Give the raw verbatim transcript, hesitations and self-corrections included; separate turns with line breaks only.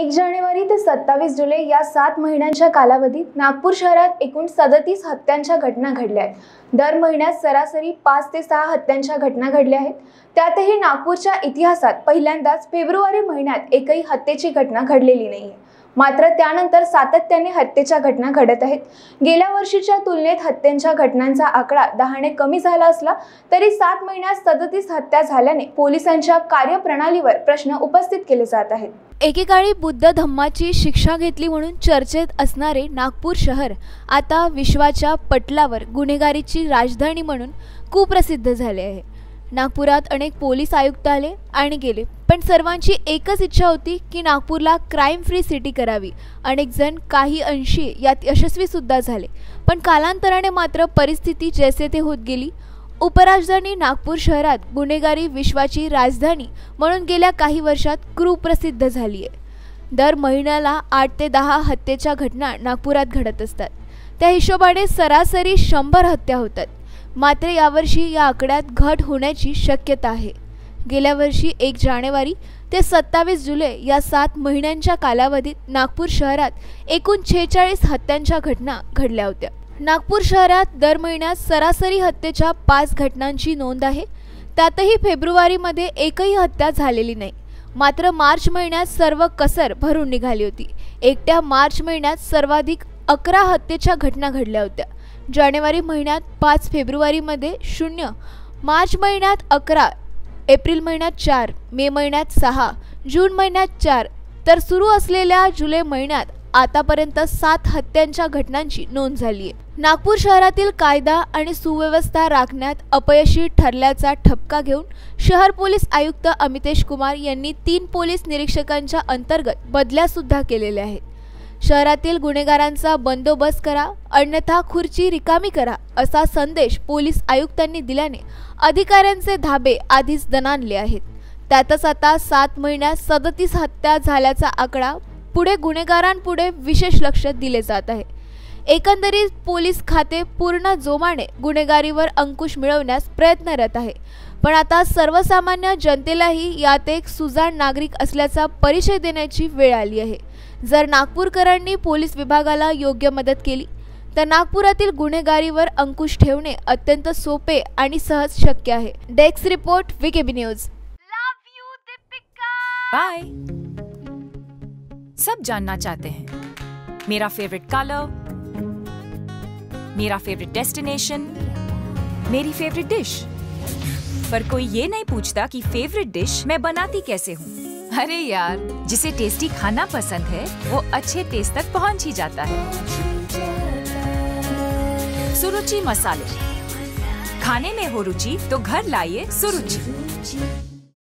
एक जानेवारी ते सत्तावीस जुलै या सात महिन्यांच्या कालावधीत नागपूर शहरात एकूण सदतीस हत्यांच्या घटना घडल्या आहेत। दर महिन्यात सरासरी पाच ते सहा हत्यांच्या घटना घडल्या आहेत। त्यातही नागपूरच्या इतिहासात पहिल्यांदाच फेब्रुवारी महिन्यात एकही हत्येची घटना घडलेली नाहीये। मात्र त्यानंतर सातत्याने हत्येच्या घटना घडत आहेत। गेल्या वर्षीच्या तुलनेत हत्यांच्या घटनांचा आकडा दहाने कमी झाला असला तरी सात महिन्यात सदतीस हत्या झाल्याने पोलिसांच्या कार्यप्रणालीवर प्रश्न उपस्थित केले जात आहेत।
एकेकाळी बुद्ध धम्माची शिक्षा घेतली म्हणून चर्चेत असणारे नागपूर शहर आता विश्वाच्या पटलावर गुन्हेगारीची राजधानी म्हणून कुप्रसिद्ध झाले आहे। नागपुरात अनेक पोलीस आयुक्त आले आणि गेले, पण सर्वांची एकच इच्छा होती की नागपूरला क्राइम फ्री सिटी करावी। अनेक जण काही अंशी यात यशस्वी सुद्धा झाले, पण कालांतराने मात्र परिस्थिती जैसे ते होत गेली। उपराजधानी नागपूर शहरात गुन्हेगारी विश्वाची राजधानी म्हणून गेल्या काही वर्षात कुप्रसिद्ध झाली आहे। दर महिन्याला आठ ते दहा हत्येच्या घटना नागपुरात घडत असतात। त्या हिशोबाने सरासरी शंभर हत्या होतात। मात्र यावर्षी या आकड्यात घट होण्याची शक्यता आहे। गेल्या वर्षी एक जानेवारी ते सत्तावीस जुलै या सात महिन्यांच्या कालावधीत नागपूर शहरात एकूण छेचाळीस हत्यांच्या घटना घडल्या होत्या। नागपूर शहरात दर महिन्यात सरासरी हत्येच्या पाच घटनांची नोंद आहे। त्यातही फेब्रुवारीमध्ये एकही हत्या झालेली नाही। मात्र मार्च महिन्यात सर्व कसर भरून निघाली होती। एकट्या मार्च महिन्यात सर्वाधिक अकरा हत्येच्या घटना घडल्या होत्या। जानेवारी महिन्यात पाच, फेब्रुवारीमध्ये शून्य, मार्च महिन्यात अकरा, एप्रिल महिन्यात चार, मे महिन्यात सहा, जून महिन्यात चार, तर सुरू असलेल्या जुलै महिन्यात आतापर्यंत सात हत्यांच्या घटनांची नोंद झाली आहे। नागपूर शहरातील कायदा आणि सुव्यवस्था राखण्यात अपयशी ठरल्याचा ठपका घेऊन शहर पोलीस आयुक्त अमितेश कुमार यांनी तीन पोलीस निरीक्षकांच्या अंतर्गत बदल्या सुद्धा केलेल्या आहेत। शहरातील गुन्हेगारांचा बंदोबस्त करा, अन्यथा खुर्ची रिकामी करा असा संदेश पोलीस आयुक्तांनी दिल्याने अधिकाऱ्यांचे धाबे आधीच दणाणले आहेत। त्यातच आता सात महिन्यात सदतीस हत्या झाल्याचा आकडा पुढे गुन्हेगारांपुढे विशेष लक्ष दिले जात आहे। एकंदरीत पोलीस खाते पूर्ण जोमाने गुन्हेगारीवर अंकुश मिळवण्यास प्रयत्नरत आहे, पण आता सर्वसामान्य जनतेलाही यात एक सुजाण नागरिक असल्याचा परिचय देण्याची वेळ आली आहे। जर नागपूरकरांनी पोलीस विभागाला योग्य मदत केली तर नागपुरातील गुन्हेगारीवर अंकुश ठेवणे अत्यंत सोपे आणि सहज शक्य आहे। Desk report, VKB news.
Bye. सब जानना चाहते हैं मेरा फेवरेट कलर, मेरा फेवरेट डेस्टिनेशन, मेरी फेवरेट डिश, पर कोई ये नहीं पूछता कि फेवरेट डिश मैं बनाती कैसे हूँ। अरे यार, जिसे टेस्टी खाना पसंद है वो अच्छे टेस्ट तक पहुँच ही जाता है। सुरुचि मसाले, खाने में हो रुचि तो घर लाइए सुरुचि।